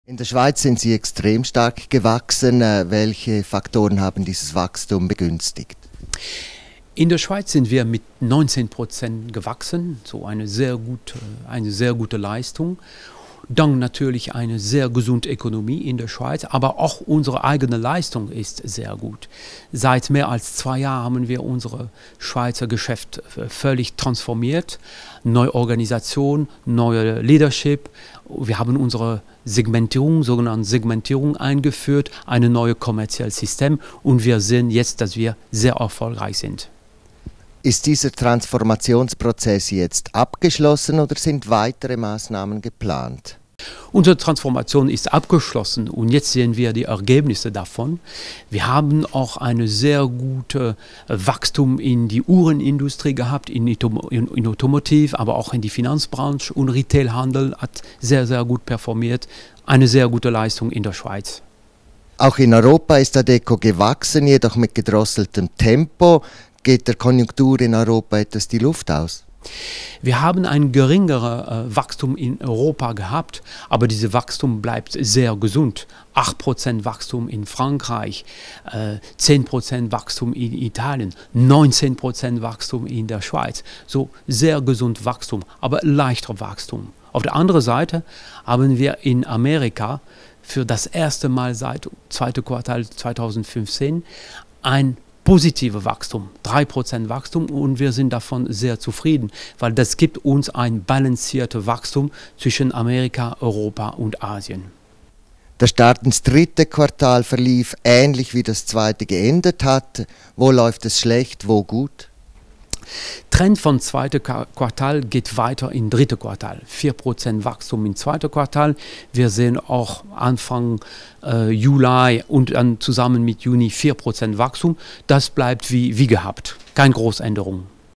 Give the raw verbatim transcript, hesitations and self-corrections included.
In der Schweiz sind Sie extrem stark gewachsen. Welche Faktoren haben dieses Wachstum begünstigt? In der Schweiz sind wir mit neunzehn Prozent gewachsen, so eine sehr gute, eine sehr gute Leistung. Dank natürlich eine sehr gesunde Ökonomie in der Schweiz, aber auch unsere eigene Leistung ist sehr gut. Seit mehr als zwei Jahren haben wir unser Schweizer Geschäft völlig transformiert. Neue Organisation, neue Leadership. Wir haben unsere Segmentierung, sogenannte Segmentierung eingeführt, ein neues kommerzielles System und wir sehen jetzt, dass wir sehr erfolgreich sind. Ist dieser Transformationsprozess jetzt abgeschlossen oder sind weitere Maßnahmen geplant? Unsere Transformation ist abgeschlossen und jetzt sehen wir die Ergebnisse davon. Wir haben auch ein sehr gutes Wachstum in die Uhrenindustrie gehabt, in, in, in Automotiv, aber auch in die Finanzbranche und Retailhandel hat sehr, sehr gut performiert. Eine sehr gute Leistung in der Schweiz. Auch in Europa ist Adecco gewachsen, jedoch mit gedrosseltem Tempo. Geht der Konjunktur in Europa etwas die Luft aus? Wir haben ein geringeres äh, Wachstum in Europa gehabt, aber dieses Wachstum bleibt sehr gesund. acht Prozent Wachstum in Frankreich, äh, zehn Prozent Wachstum in Italien, neunzehn Prozent Wachstum in der Schweiz. So sehr gesund Wachstum, aber leichter Wachstum. Auf der anderen Seite haben wir in Amerika für das erste Mal seit zweiten Quartal zweitausendfünfzehn ein positive Wachstum, drei Prozent Wachstum und wir sind davon sehr zufrieden, weil das gibt uns ein balanciertes Wachstum zwischen Amerika, Europa und Asien. Der Start ins dritte Quartal verlief ähnlich wie das zweite geendet hat. Wo läuft es schlecht, wo gut? Trend vom zweiten Quartal geht weiter im dritten Quartal. vier Prozent Wachstum im zweiten Quartal. Wir sehen auch Anfang äh, Juli und dann zusammen mit Juni vier Prozent Wachstum. Das bleibt wie, wie gehabt. Keine Großänderung.